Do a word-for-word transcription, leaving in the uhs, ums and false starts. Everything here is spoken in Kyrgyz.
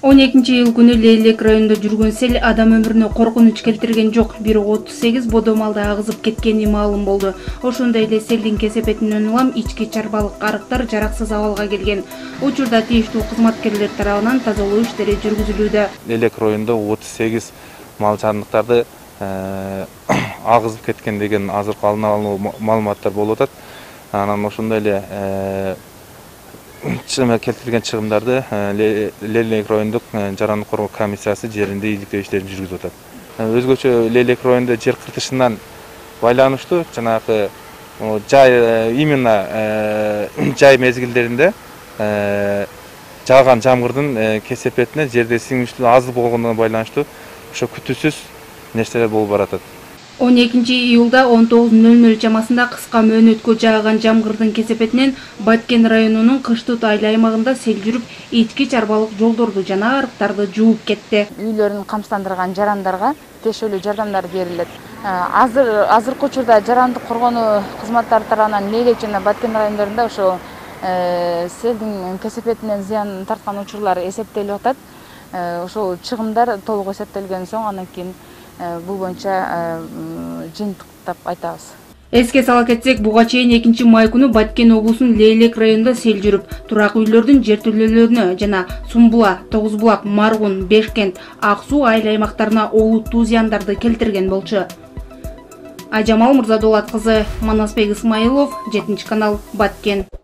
он экинчи iyul күнү Лейлек районунда жүргөн сел адам өмүрүнө коркунуч келтирген жок, бирок отуз сегиз бодо малды агызып кеткени маалым болду. Ошондой эле селдин кесепетинен улам ички чарбалык арыктар жараксыз абалга келген. Учурда тийиштүү кызматкерлер тарабынан тазалоо иштери жүргүзүлүүдө. Лейлек районунда отуз сегиз мал чарындыктарды агызып кеткен деген азыркы алдын алуу маалыматтар болуп атат. Анан ошондой эле келтирилген чыгымдарды Лейлек райондук жарандык коргоо комиссиясы жеринде ийгиликтөө иштерин жүргүзүп атат. Өзгөчө Лейлек районунда жер кыртышынан байланыштуу жанагы жай именно жай мезгилдеринде жааган жамгырдын кесепетине жерде сиңүүчүлүгү аз болгондугуна байланыштуу ошо күтүүсүз нерселер болуп баратат. он экинчи июлда он тогуз нөл нөл чамасында кыска мөөнөткө жааган жамгырдын кесепетинен Баткен районунун Кыштыт айыл аймагында сел жүрүп, ички чарбалык жолдорду жана арыктарды жууп кетти. Үйлөрүн камсыздандырган жарандарга тиешелүү жардамдар берилет. Азыр азыркы учурда жарандык коргонуу кызматтары тарабынан Лейлек жана Баткен райондорунда ошо селдин кесепетинен зыян тарткан учурлар эсептелип атат. Ошол чыгымдар толук эсептелген соң андан кийин бул боюнча жыйынтыктап айтабыз. Эске сала кетсек, буга чейин экинчи май күнү Баткен облусунун Лейлек районунда сел жүрүп, турак үйлөрдүн жертөлөлөрүнө жана Сумбула, Тогузбулак, Маргун, Бешкент, Ак Суу айыл аймактарына олуттуу зыяндарды келтирген болчу. Ажамал Мырзадолат кызы, Манасбек Исмаилов, жетинчи канал, Баткен.